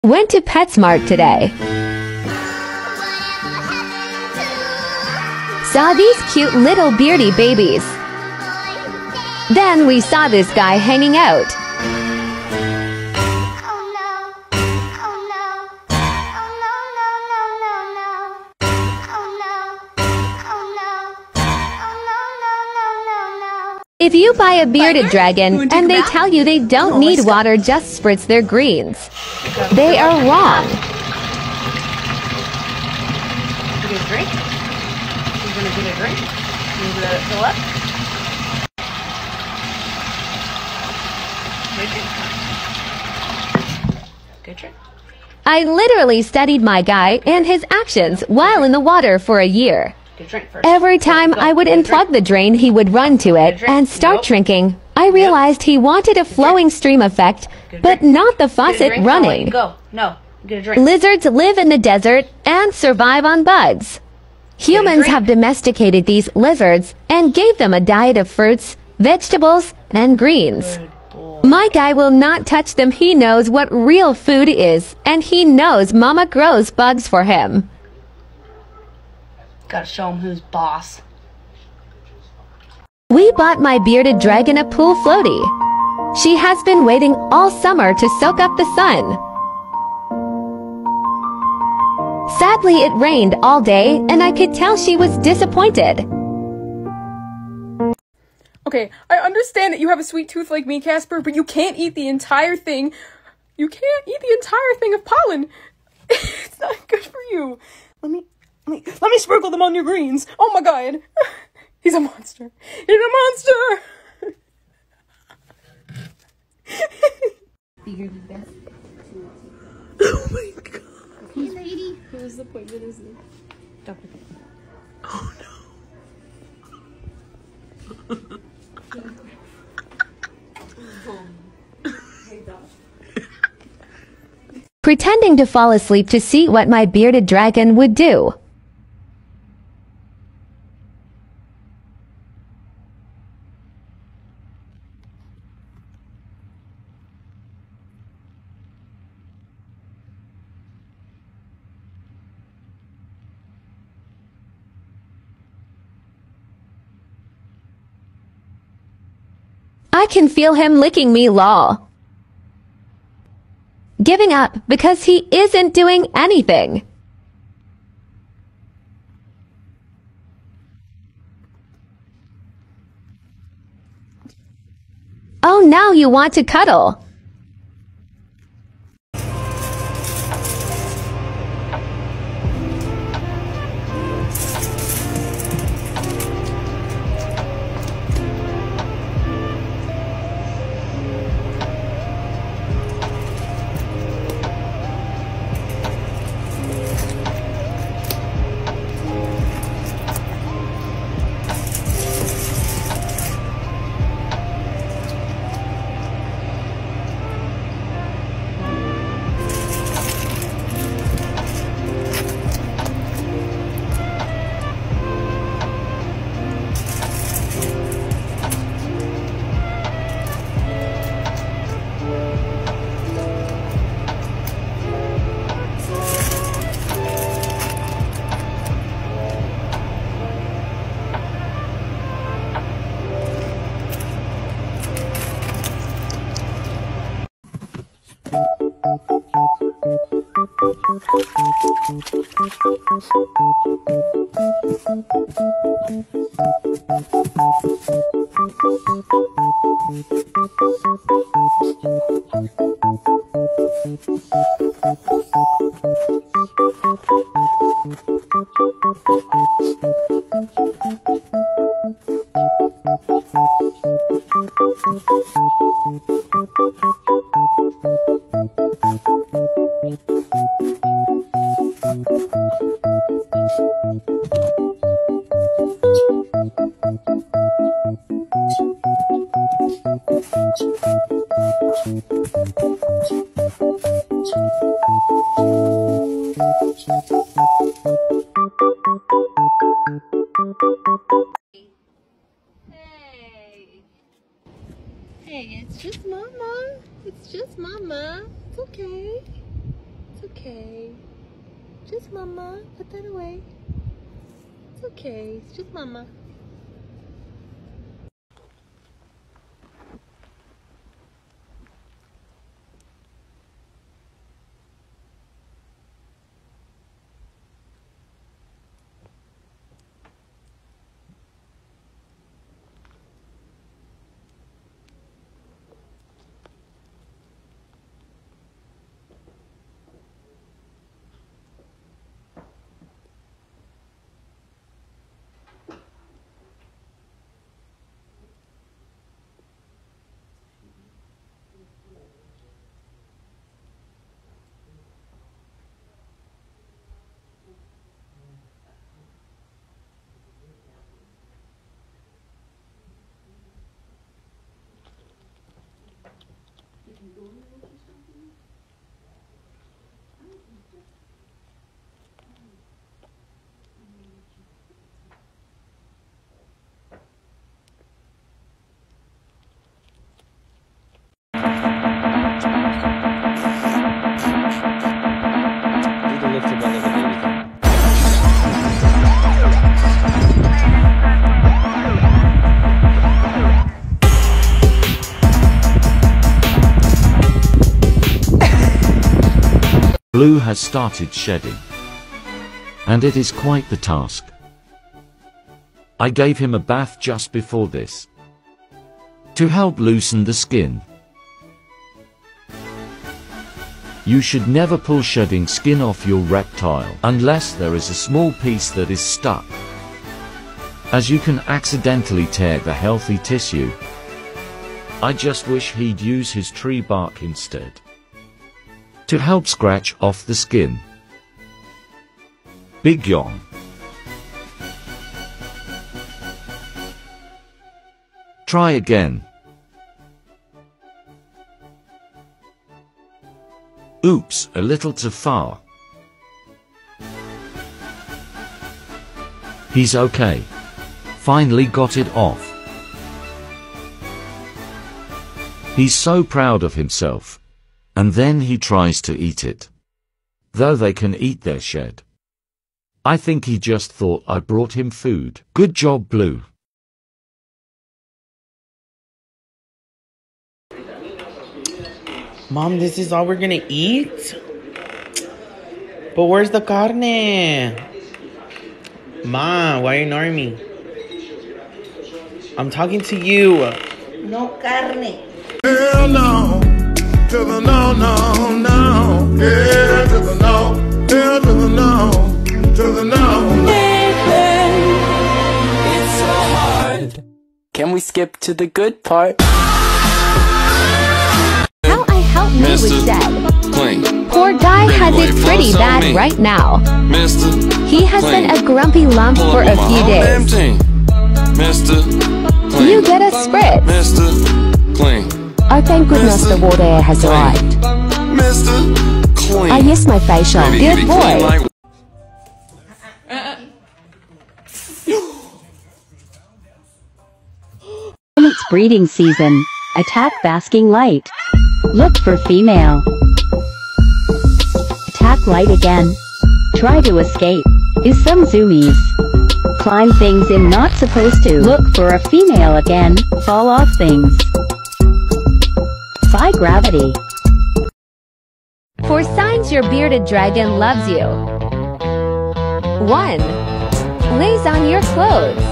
Went to PetSmart today. Saw these cute little beardy babies. Then we saw this guy hanging out. If you buy a bearded dragon and they tell you they don't need water, just spritz their greens, they are wrong. Get a drink? You're gonna get a drink? You gonna let it fill up? Good drink. I literally studied my guy and his actions while in the water for a year. Every time I would unplug the drain, he would run to it and start drinking. I realized he wanted a flowing stream effect, but not the faucet running. Go. No. Get a drink. Lizards live in the desert and survive on bugs. Humans have domesticated these lizards and gave them a diet of fruits, vegetables, and greens. My guy will not touch them. He knows what real food is, and he knows Mama grows bugs for him. Gotta show him who's boss. We bought my bearded dragon a pool floaty. She has been waiting all summer to soak up the sun. Sadly, it rained all day, and I could tell she was disappointed. Okay, I understand that you have a sweet tooth like me, Casper, but you can't eat the entire thing. You can't eat the entire thing of pollen. It's not good for you. Let me sprinkle them on your greens. Oh my god. He's a monster. He's a monster. You're the best. Oh my god. Hey lady. Whose appointment is it? Dr. Oh no. Pretending to fall asleep to see what my bearded dragon would do. I can feel him licking me, lol. Giving up because he isn't doing anything. Oh, now you want to cuddle. Hey, it's just Mama. It's just Mama. It's okay. just Mama. Put that away. It's okay. It's just Mama. Blue has started shedding, and it is quite the task. I gave him a bath just before this, to help loosen the skin. You should never pull shedding skin off your reptile unless there is a small piece that is stuck, as you can accidentally tear the healthy tissue. I just wish he'd use his tree bark instead, to help scratch off the skin. Big yawn. Try again. Oops, a little too far. He's okay. Finally got it off. He's so proud of himself. And then he tries to eat it, though they can eat their shed. I think he just thought I brought him food. Good job, Blue. Mom, this is all we're gonna eat? But where's the carne? Ma, why are you ignoring me? I'm talking to you. No carne. Hell no. To the no, no, no. Yeah, to the no. Yeah, to the no. To the no. It's so hard. Can we skip to the good part? How I help me with dead. Clean. Poor guy has it pretty bad me. right now. Mister. He has Clean. been a grumpy lump Pull for up a on my few whole damn days. team. Mister. Clean. You get a spritz. Mister. Clean. Oh, thank goodness the water air has Clean. arrived. Mister. Clean. Oh, yes, my facial. Baby, you Good be boy. clean like In its breeding season, attack basking light. Look for female. Attack light again. Try to escape. Is some zoomies. Climb things in not supposed to. Look for a female again. Fall off things. By gravity. For signs your bearded dragon loves you. 1. Lays on your clothes.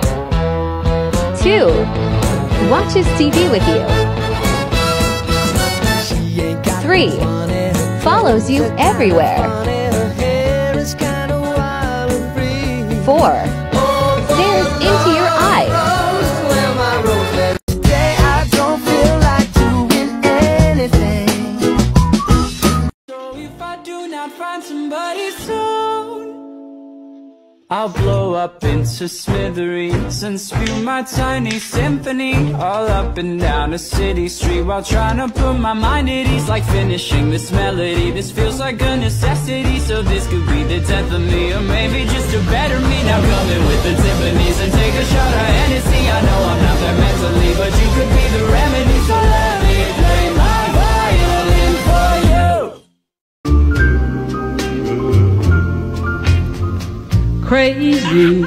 2. Watches TV with you. 3. Follows you everywhere. 4. Stares into your eyes. I'll blow up into smithereens and spew my tiny symphony all up and down a city street while trying to put my mind at ease. Like finishing this melody, this feels like a necessity. So this could be the death of me, or maybe just a better me. Now coming with the Tiffany's and take a shot of Hennessy. I know I'm not there mentally, but you could be the remedy. So let me play my violin for you. crazy.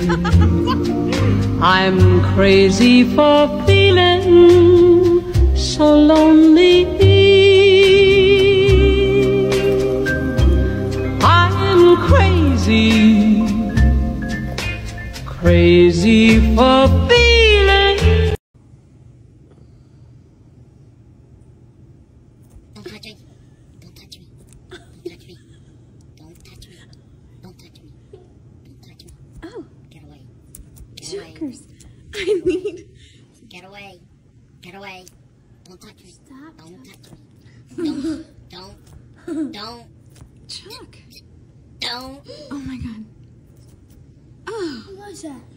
I'm crazy for feeling so lonely. I'm crazy, crazy for feeling. Don't touch me. Don't touch me. Don't touch me. Don't touch me. Don't touch me. Don't touch me. Oh. Get away. Get Jokers. away. I need... Get away. Get away. Don't touch me. Stop. Don't touch me. Don't. Chuck. Don't. Oh my god. Oh. What was that?